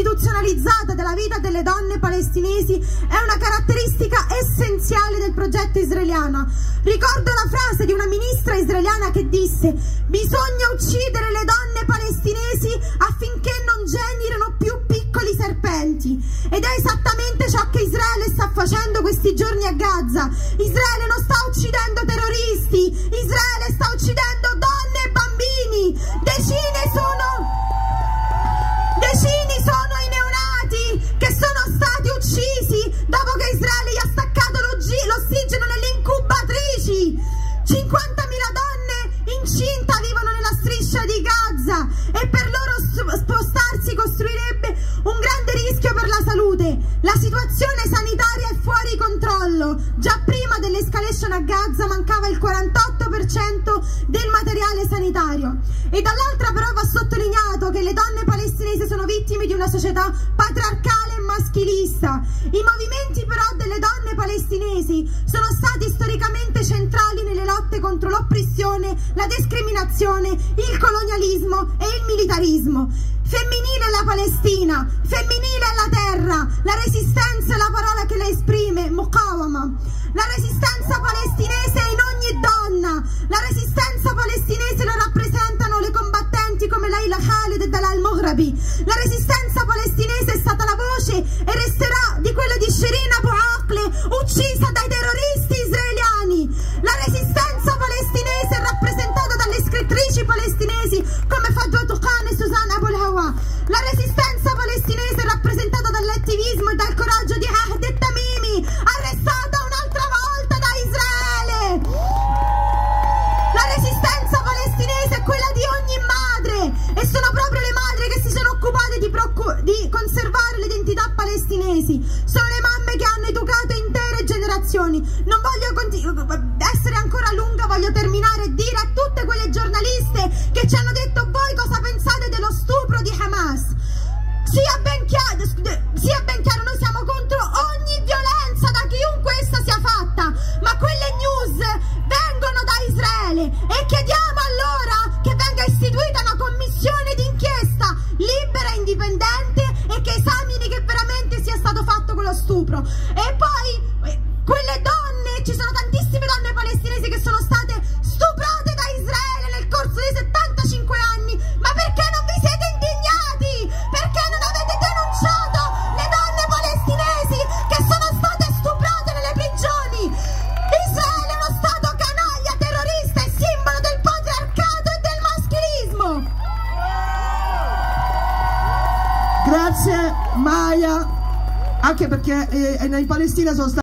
istituzionalizzata della vita delle donne palestinesi è una caratteristica essenziale del progetto israeliano. Ricordo la frase di una ministra israeliana che disse: bisogna uccidere le donne palestinesi affinché non generino più piccoli serpenti. Ed è esattamente ciò che Israele sta facendo questi giorni a Gaza. Israele non sta uccidendo terroristi, Israele sta uccidendo donne e bambini. Decine sono i neonati che sono stati uccisi dopo che Israele gli ha staccato l'ossigeno nelle incubatrici. 50.000 donne incinta vivono nella striscia di Gaza e per loro spostarsi costruirebbe un grande rischio per la salute. La situazione sanitaria è fuori controllo. Già prima dell'escalation a Gaza mancava il 48% del materiale sanitario. E dall'altra però va sottolineato che le donne palestinesi sono vittime di una società patriarcale e maschilista. I movimenti però delle donne palestinesi sono stati storicamente centrali nelle lotte contro l'oppressione, la discriminazione, il colonialismo e il militarismo. Femminile è la Palestina, femminile è la terra, la resistenza è la parola che la esprime, muqawama. La resistenza palestinese è in ogni donna, la resistenza palestinese la rappresentano le combattenti come Layla Khaled e Dalal Mughrabi. La resistenza palestinese è stata la voce e resterà di quella di Shirin Abu Akleh, uccisa dai terroristi israeliani. La resistenza palestinese è rappresentata dalle scrittrici palestinesi come Fadwa Tuqan e Susan Abu al-Hawa. La resistenza palestinese è rappresentata dall'attivismo e dal coraggio di Ahd al-Tamimi, arrestata un'altra volta da Israele. La resistenza palestinese è quella di ogni madre e sono proprio le madri che si sono occupate di conservare le identità palestinesi. Sono le mamme che hanno educato intere generazioni. Non voglio essere ancora lunga, voglio terminare e dire a tutte quelle giornaliste che ci hanno detto: voi cosa pensate dello stupro di Hamas? Sia ben chiaro, noi siamo contro ogni violenza da chiunque essa sia fatta, ma quelle news vengono da Israele e chiediamo allora che venga istituita una commissione d'inchiesta libera e indipendente e che esamini che veramente sia stato fatto quello stupro. E poi quelle donne, ci sono tantissime donne palestinesi che sono state stuprate da Israele nel corso dei 75 anni, ma perché non vi siete indignati? Perché non avete denunciato le donne palestinesi che sono state stuprate nelle prigioni? Israele è uno stato canaglia, terrorista e simbolo del patriarcato e del maschilismo. Grazie Maya, anche perché in Palestina sono stati